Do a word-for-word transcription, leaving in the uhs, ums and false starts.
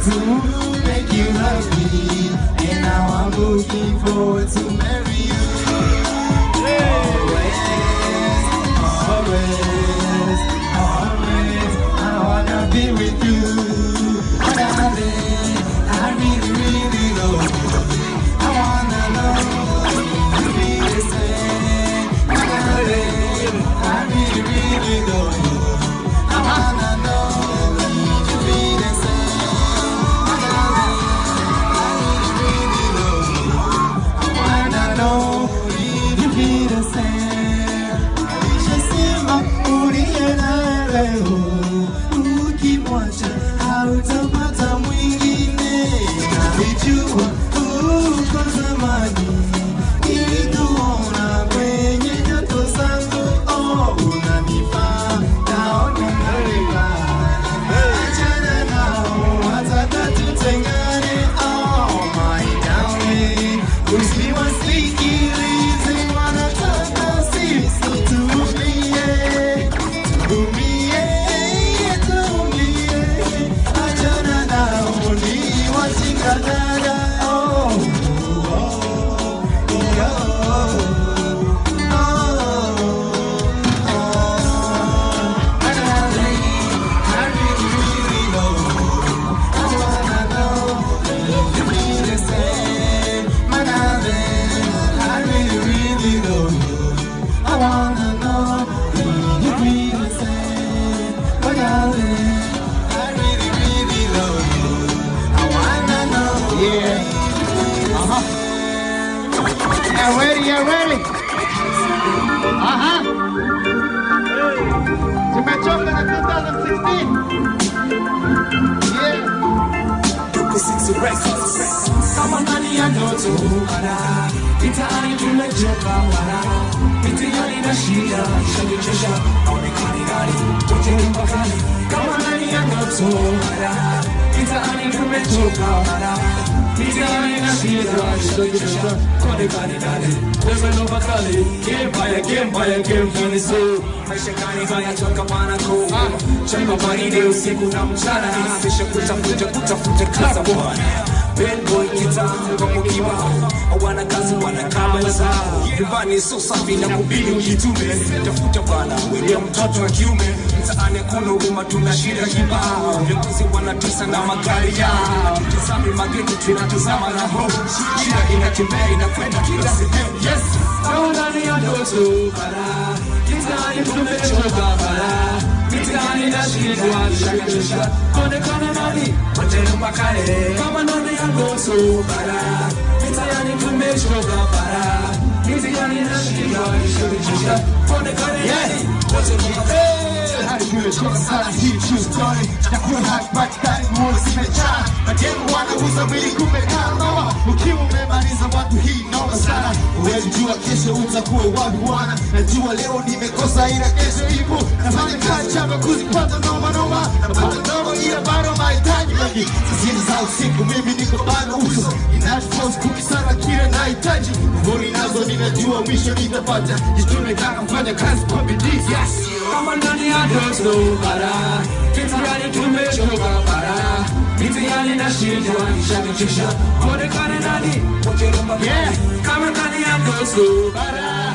to make you love me, and now I'm looking forward to marry you. Always, always, always, I wanna be with you. Darling, I really, really love you. I wanna know you be the same. Darling, I really, really love you. I wanna know you be the same. Darling, I really, really love you. I wanna know you be the same. Nishasema ulienda leo, ukimwacha hautapata mwingine. Nalijua uko zamani, nilikuona kwenye ndoto zangu. Oh, unanifaa, naona unanifaa. Achana nao, wataka tutengane. Oh my darling, usiwasikilize, wanataka sisi tuumie. Tuumie, tuumie. Achana nao, ni wajinga dada. Oh, oh, yeah, oh, oh, oh. Darling, I really, really love you. I wanna know you be the same. My darling, I really, really love you. I wanna know you be the same. My darling, I really, really love you. I wanna know. Yeah. Uh-huh. Yeah, ready, yeah, ready. Uh-huh. Tumechoka na twenty sixteen. Yeah. Kama ndani ya ndoto wala mitaani tumechoka wala mitiani na shida shajichosha aonekani gani wote ni mbakani. Kama ndani ya ndoto wala mitaani tumechoka wala mitiani na shida shajichosha aonekani gani wewe ndo bakali. Game by game by game kani so maisha kani haya toka pana ko chama baridi usiku na mchana kisha kutafuta kutafuta kaza bwana. Bad boy kitambo kwa mukiwa wana kazi wana kama zao nyumbani so safi na kubidi ujitume tafuta bana wewe mtoto wa kiume mtaani kuna huruma tuna shida kibao viongozi wanatesa na magari yao tazame mageti tunatazama na hope shida inatembea inakwenda kila sehemu. Yes kama ndani ya ndoto bara mtaani tumechoka bara mitaani na shida shakasha kone kone nani wote mpakale. Kama ndani ya ndoto bara mitaani tumechoka bara mitaani na shida shakasha kone kone nani wote mpakale. Hadi tumechoka sana hii true story. Nakuwa hakipatikani muone zimejaa. Majengo wanauza mwili kumekaa noma. Ukiwa umemaliza watu hii noma sana. Huwezi jua kesho utakuwa wapi bwana. Najua leo nimekosa ila kesho ipo. Nafanya kazi chapa kuzipata noma noma. Napata noma ila bado mahitaji mengi. Sazini za usiku mimi niko bado uso. Inachopose kuki sana kile nahitaji. Ngoni nazo ninajua mwisho nitapata. Jitume kama mfanya kazi kwa bidii. Yes. Kama ndani ya ndoto bara mitaani tumechoka bara mitaani na shida shajichosha aonekane nani wote ndo mbakani. Kama ndani ya ndoto bara